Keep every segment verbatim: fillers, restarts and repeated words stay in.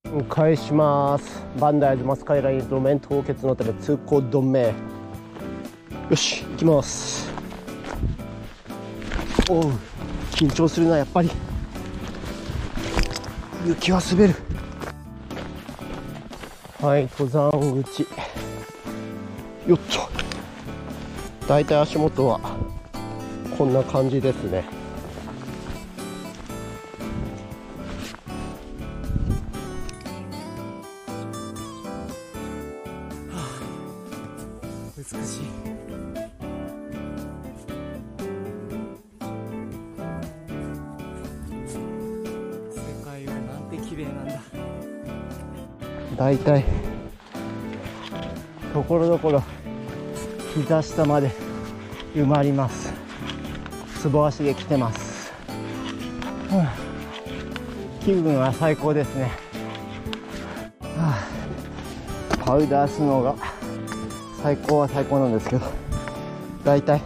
返します。バンダイズマスカイライン路面凍結のため通行止め。よし行きます。おう緊張するな、やっぱり雪は滑る。はい、登山口。よっと、だいたい足元はこんな感じですね。 美しい。世界はなんて綺麗なんだ。 だいたいところどころ膝下まで埋まります。つぼ足で来てます、うん、気分は最高ですね、はあ、パウダースノーが最高は最高なんですけど、だいたい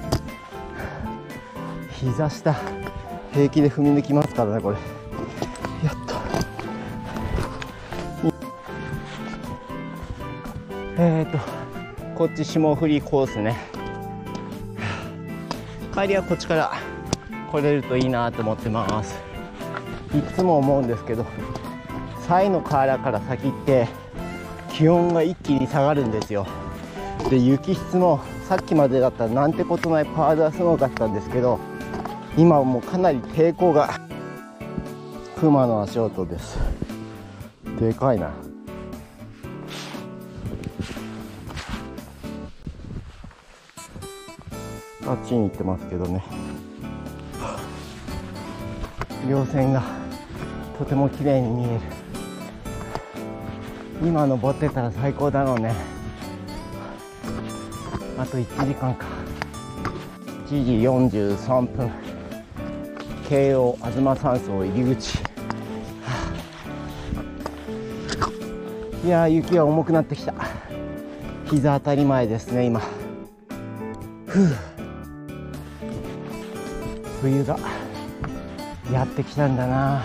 膝下平気で踏み抜きますからね、これ。やっとえーとこっち霜降りコースね。帰りはこっちから来れるといいなと思ってます。いつも思うんですけど、西の河原から先って気温が一気に下がるんですよ。で雪質もさっきまでだったらなんてことないパウダースノーだったんですけど、今はもうかなり抵抗が。熊の足音です。でかいな。あっちに行ってますけどね。稜線がとても綺麗に見える。今登ってたら最高だろうね。あといちじかんか。いちじよんじゅうさんぷん、京王東山荘入り口。いやー、雪は重くなってきた。膝当たり前ですね今。ふう、冬がやってきたんだな。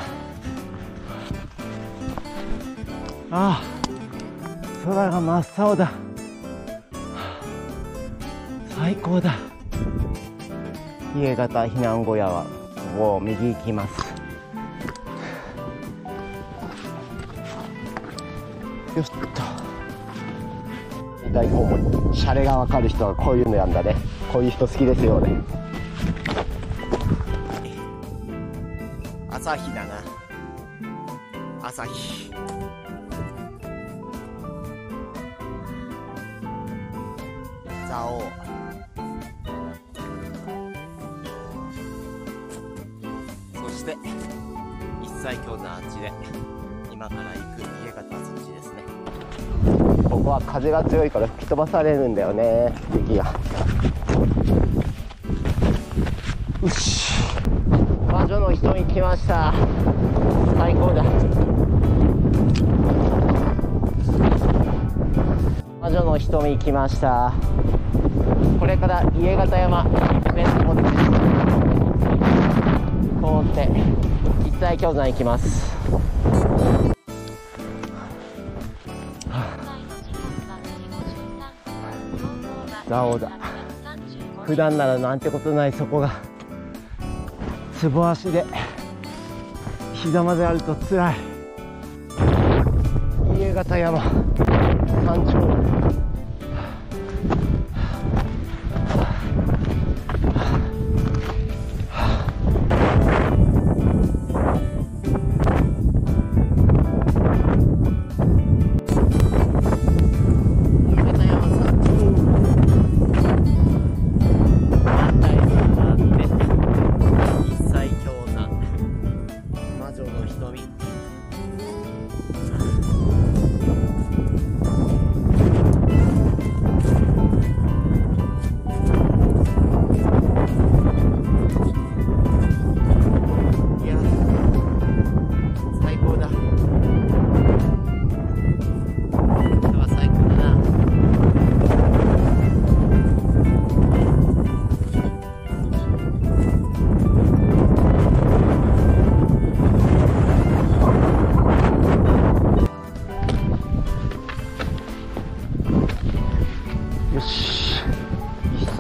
ああ、空が真っ青だ。最高だ。家型避難小屋はここ右行きます。よっと、大コウモリ、シャレがわかる人はこういうのやんだね。こういう人好きですよね。朝日だな、朝日。蔵王。そして一切経山あっちで、今から行く家方はそっちですね。ここは風が強いから吹き飛ばされるんだよね、雪が。よし、魔女の瞳来ました。最高だ。魔女の瞳来ました。これから家形山ベストモデル通って一切経山行きます。蔵王だ。普段ならなんてことないそこがつぼ足で膝まであるとつらい。家形山山頂だ。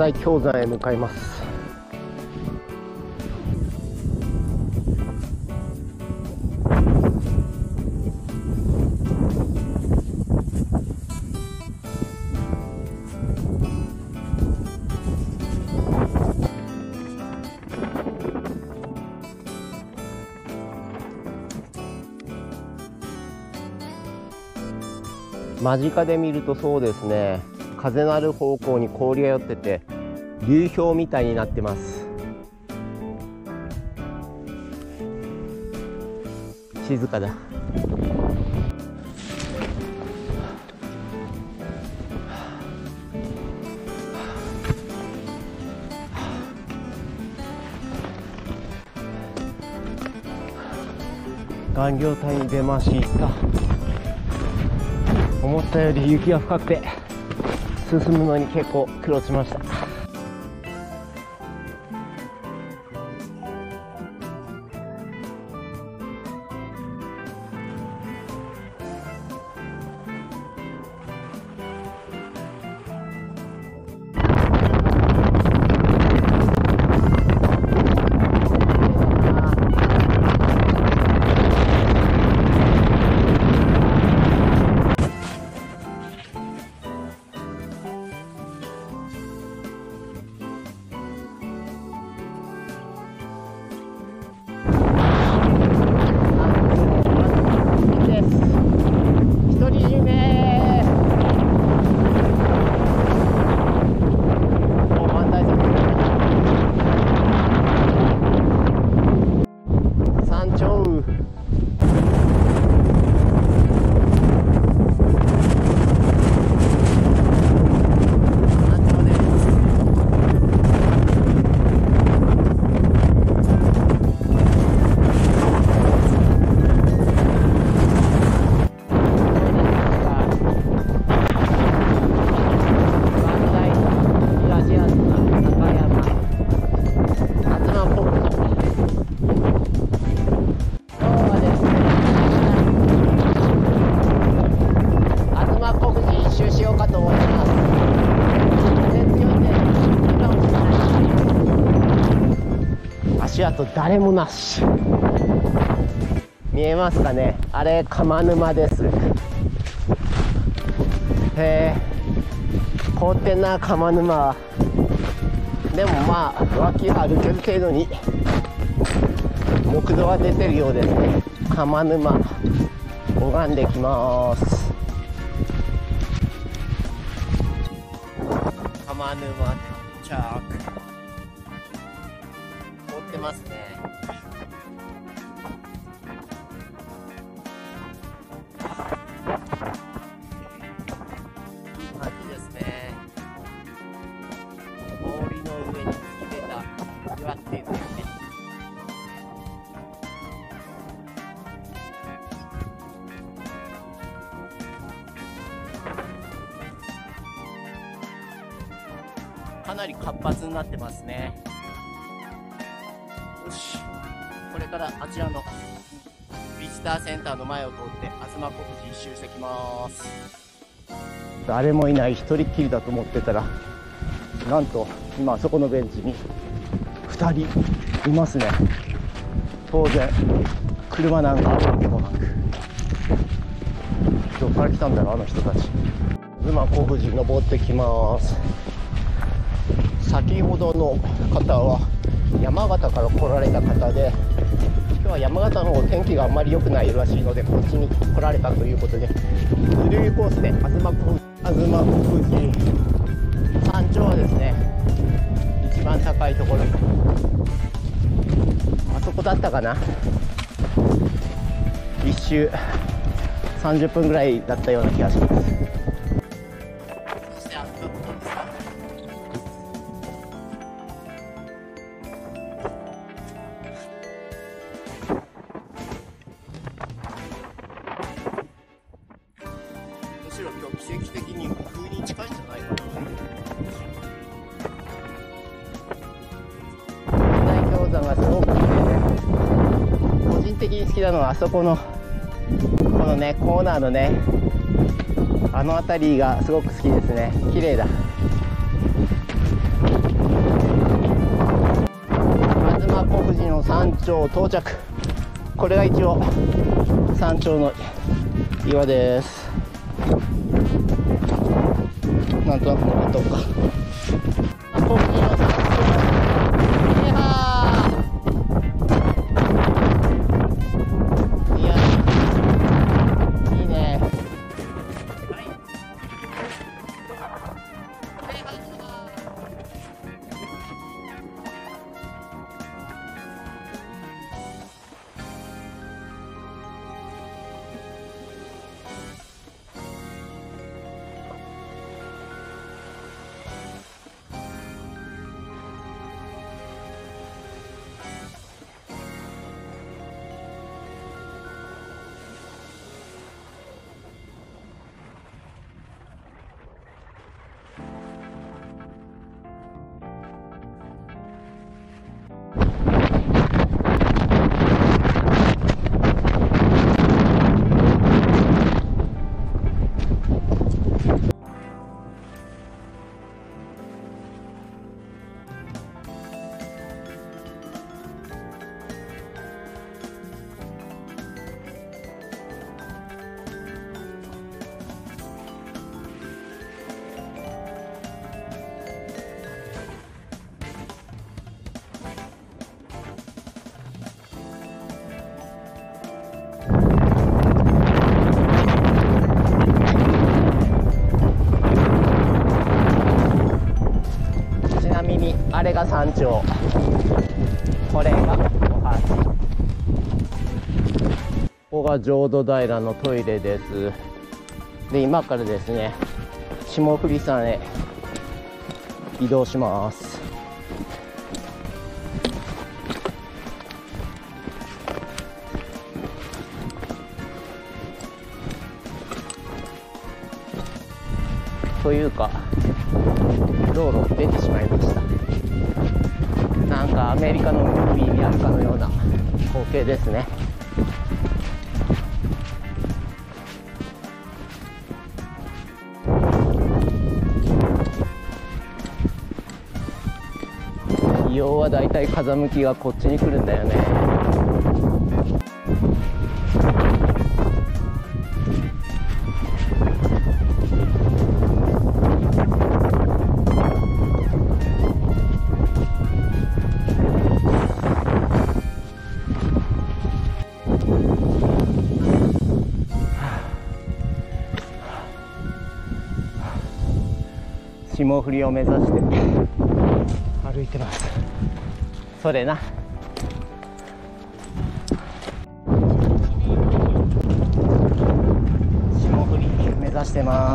西氷山へ向かいます。間近で見るとそうですね、風のある方向に氷が寄ってて流氷みたいになってます。静かだ。岩稜帯に出ました。思ったより雪が深くて進むのに結構苦労しました。足跡誰もなし。見えますかね、あれ釜沼です。へえ、凍ってんな釜沼。でもまあ脇は歩ける程度に木造は出てるようですね。釜沼拝んできます。釜沼到着。凍ってますね。いい感じですね。氷の上に突き出た岩っていうね。かなり活発になってますね。よし、これからあちらのビジターセンターの前を通って東小富士一周してきます。誰もいない、一人っきりだと思ってたら、なんと今あそこのベンチにふたりいますね。当然車なんかあるわけもなく、どこから来たんだろうあの人たち。東小富士登ってきます。先ほどの方は山形から来られた方で、今日は山形の方天気があんまり良くないらしいのでこっちに来られたということで、ズルーコースで東小東小富士山頂はですね、一番高いところ、あそこだったかな、一周さんじゅっぷんぐらいだったような気がします。むしろ今日奇跡的に風に近いんじゃないかな。大氷山がすごく綺麗で、個人的に好きなのはあそこのこのねコーナーのね、あの辺りがすごく好きですね。綺麗だ。 小富士の山頂到着。これが一応山頂の岩です。なんとなく登っとくか。小富士の山頂、いやー、いやいいね。あれが山頂、これがおはし。ここが浄土平のトイレです。で、今からですね、霜降り山へ移動します。というか、道路出てしまいました。なんかアメリカのムービーにあるかのような光景ですね。硫黄はだいたい風向きがこっちに来るんだよね。霜降りを目指して歩いてます。それな。霜降り目指してます。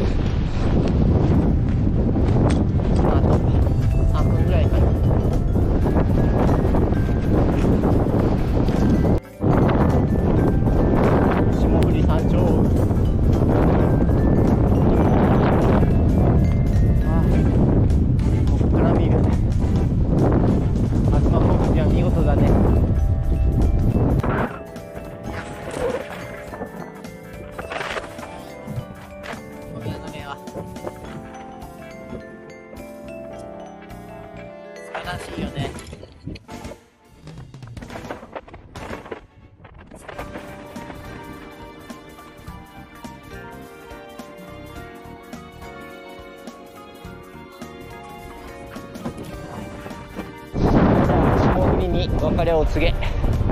あとさんぷんぐらいかな。霜降り山頂。しいよね。霜降りに別れを告げ。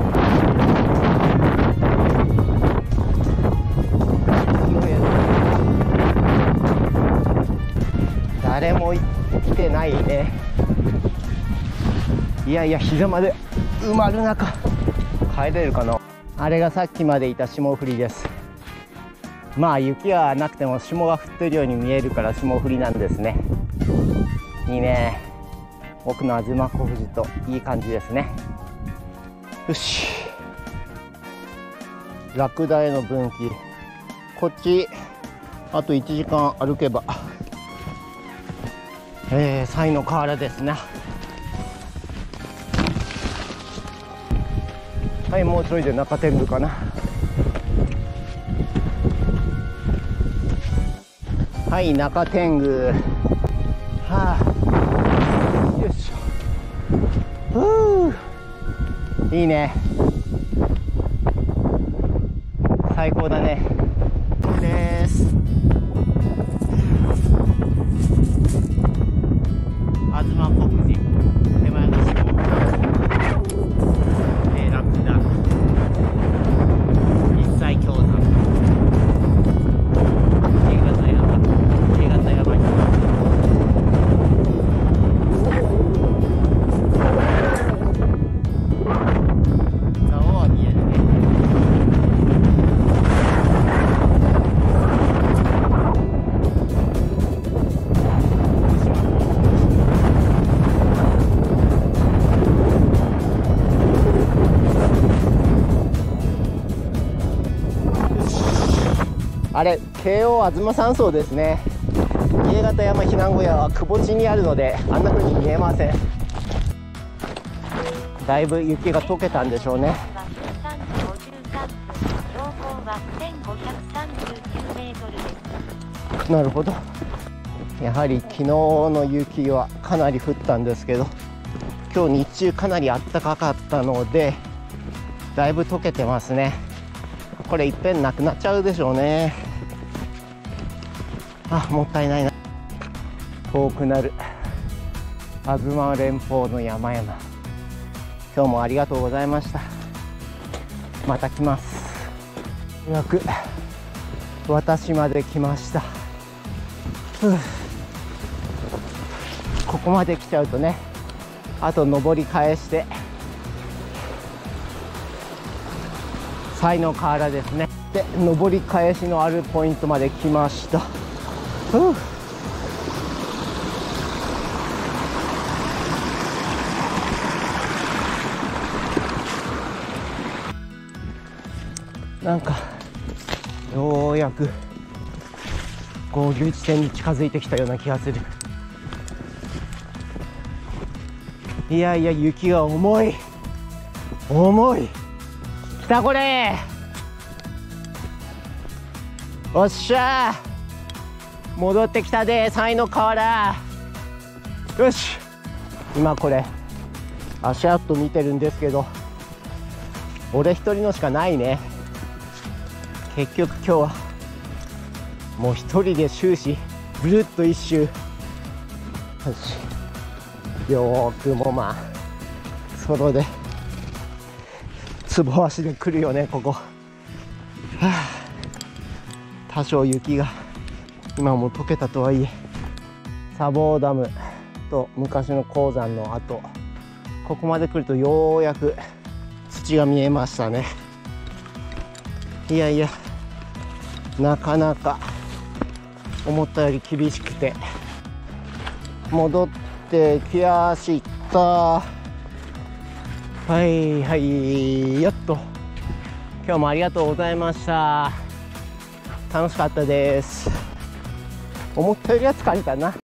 誰も来てないね。いやいや、膝まで埋まる中帰れるかな。あれがさっきまでいた霜降りです。まあ雪はなくても霜が降ってるように見えるから霜降りなんですね。いいね。奥の東小富士といい感じですね。よし、ラクダへの分岐。こっちあといちじかん歩けばえー、西の河原ですね。はい、もうちょいで中天狗かな。はい、中天狗。はあ、よいしょ。ふう。 いいね、最高だね。これです。東国寺手前の下、えー、ラクダ一切氷山、新潟山、新潟山に竿は見えるね。あれ、京王あずま山荘ですね。新潟山避難小屋はくぼ地にあるので、あんな風に見えません。だいぶ雪が溶けたんでしょうね。なるほど。やはり昨日の雪はかなり降ったんですけど、今日日中かなり暖かかったので、だいぶ溶けてますね。これいっぺんなくなっちゃうでしょうね。あ、もったいないな。遠くなる東連峰の山々、今日もありがとうございました。また来ます。ようやく私まで来ました。ふう、ここまで来ちゃうとね、あと登り返して西の河原ですね。で、登り返しのあるポイントまで来ました。ふう、なんかようやく合流地点に近づいてきたような気がする。いやいや、雪が重い重い。来たこれ。おっしゃー、戻ってきたで、西の河原。よし、今これ足跡見てるんですけど、俺一人のしかないね。結局今日はもう一人で終始ぐるっと一周。よし、よーくもまあソロでつぼ足で来るよね、ここ。はあ、多少雪が今も溶けたとはいえ、砂防ダムと昔の鉱山の跡、ここまで来るとようやく土が見えましたね。いやいや、なかなか思ったより厳しくて、戻ってきやした。はいはい、やっと。今日もありがとうございました。楽しかったです。思ったよりは疲れたな。